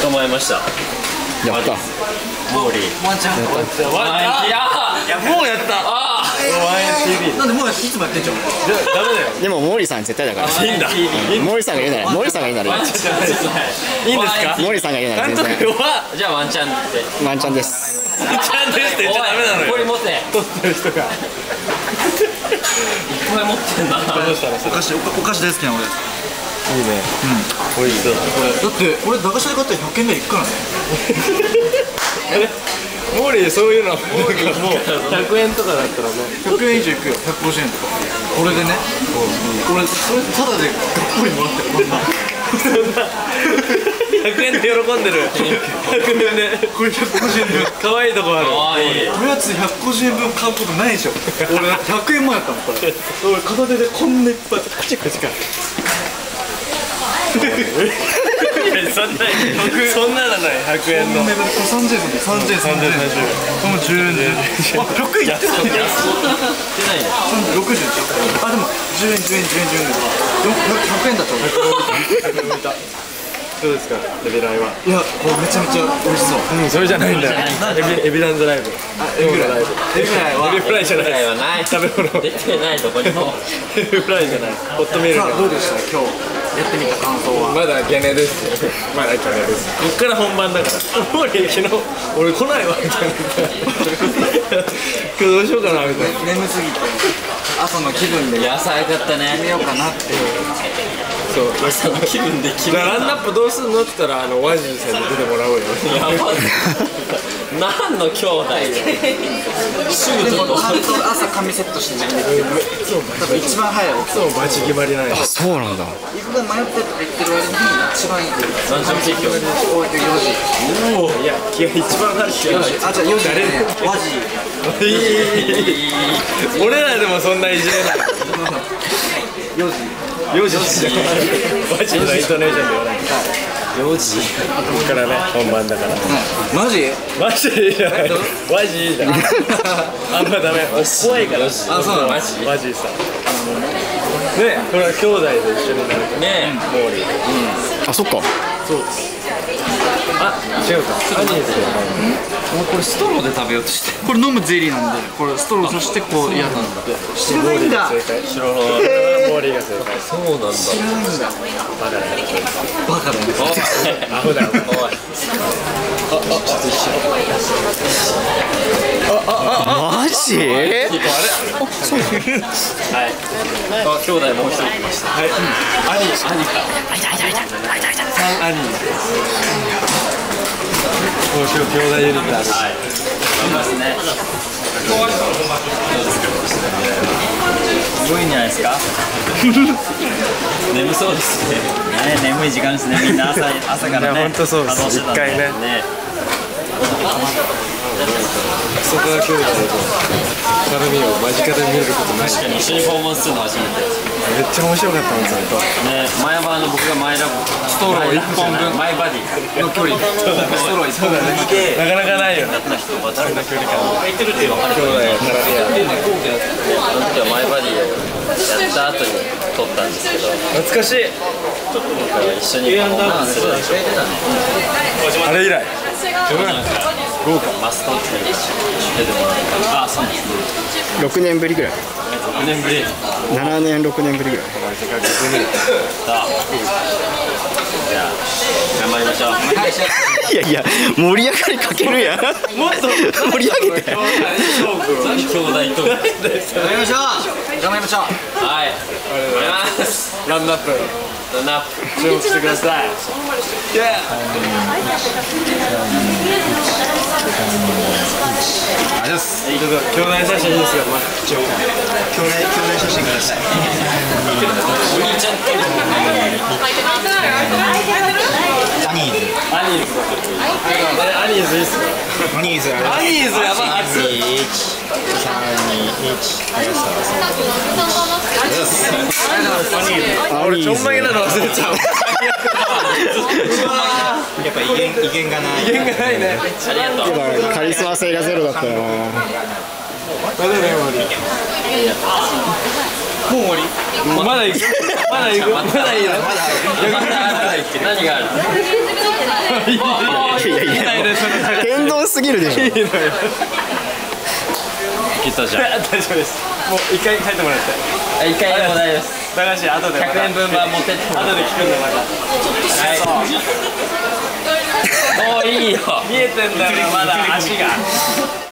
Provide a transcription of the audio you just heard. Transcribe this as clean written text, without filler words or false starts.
捕まえました。 やった。 モーリー。 ワンチャン。 いや、もうやった。 なんでもういつもやってんじゃん。 ダメだよ。 でも毛利さん絶対だから。 いいんだ。 毛利さんが言うなら、毛利さんが言うなら。 いいんですか。 毛利さんが言うなら全然。 じゃあワンチャンって。 ワンチャンです。 ワンチャンですって言っちゃダメなのよ。これ持って。取ってる人が。いっぱい持ってんだ。 お菓子大好きな俺。 いいね。美味しそう。 だって俺駄菓子で買ったら100円ぐらいいくからね。 モーリーそういうのもう100円とかだったらね。 100円以上いくよ。150円とか。これでね。俺それタダでがっぽりもらってる。こんな。 100円で喜んでる。100円で。 これ150円分。 可愛いとこある。 おやつ150円分買うことないでしょ。俺100円もやったもんこれ。俺片手でこんないっぱいカチカチか。 そんなのない100円の。 これ30円で30円。これも10円で。あ、100円いってた。 出ないね。 60円。あ、でも10円10円10円10円で100円だった。 どうですか、エビライは。 いや、これめちゃめちゃ美味しそう。 それじゃないんだよ。エビランドライブ。 エビフライはエビフライじゃない。食べ物。出てないどこにも。エビフライじゃない。ホットミール。 さあ、どうでした今日やってみた感想は。 まだゲネです。まだゲネです。こっから本番だから。もう昨日俺来ないわみたいな。今日どうしようかなみたいな。 眠すぎて朝の気分で野菜だったね。 決めようかなっていう。 そう、朝の気分で決めた。ランナップどうすんのって言ったらワジーさんに出てもらおうよ。やばい。何の兄弟で。すぐでもちゃんと朝髪セットしてね。多分一番早い。 そうマジ決まりない。 あ、そうなんだ。 行くが迷ってとか言ってる割に一番いい。 何時起き？ こうやって4時。 おお、いや気が一番早い。 あ、じゃあ4時ね。ワジ。 俺らでもそんないじれない。 4時。 4時。マジのイントネーションで言わない。4時。ここからね本番だから。 マジ？ マジじゃない。マジじゃない。あんまダメ。怖いから。あ、 そうなの？ マジさ。ね、これは兄弟で一緒になる。ね、モーリー。 あ、そっか。 そうです。あ、違うか。アニーズではない。これストローで食べようとして。 これ飲むゼリーなんで、これストローさしてこう嫌なんだって。知らないんだ。 モーリーが正解。そうなんだ。 知らないんだ。バカだね。 アホだよ。 マジ？ はい。兄弟もう一人来ました。はい。兄か。3兄。今週兄弟ユニットです。はい。頑張りますね。すごいんじゃないですか。眠そうですね。眠い時間ですね。みんな朝からね。本当そうです。一回ね。そこは兄弟と絡みを間近で見ることない。確かに一緒に訪問するの初めて。めっちゃ面白かったんですよ。ね、前は僕が前ラボストロー1本分前バディの距離ストロー1本分でなかなかないよ。だった人は誰の距離感空いてるって分かる。兄弟が絡み合う。その時は前バディをやった後に撮ったんですけど。懐かしい。ちょっと僕は一緒に訪問する。あれ以来。豪華マストって出てもらう。あ、そうですね。 6年ぶりぐらい。 6年ぶり。 7年6年ぶりぐらい。 さあ、じゃあ頑張りましょう。 いやいや、盛り上がりかけるやん。もっと盛り上げて。 兄弟と。頑張りましょう。 頑張りましょう。 はい。頑張ります。ランナップ。ランナップ。注目してください。 ありがとうございます。 兄弟写真いいですか。 兄弟写真ください。 お兄ちゃんと。 アニーズ。 アニーズ。アニーズいいっすか。 アニーズやばい。3、2、1。 俺ちょんまげなの忘れちゃう。 やっぱ威厳がない。 威厳がないね。ありがとう。 カリスマ性がゼロだったよな。 もう終わりまだ行くまだ行くまだいいの何があるいや天丼すぎるでしょ。 切ったじゃん大丈夫ですもう一回帰ってもらって一回でも大丈夫です駄菓子後でまた 100円分は持ってって後で聞くんでまたはいおーいいよ見えてんだよまだ足が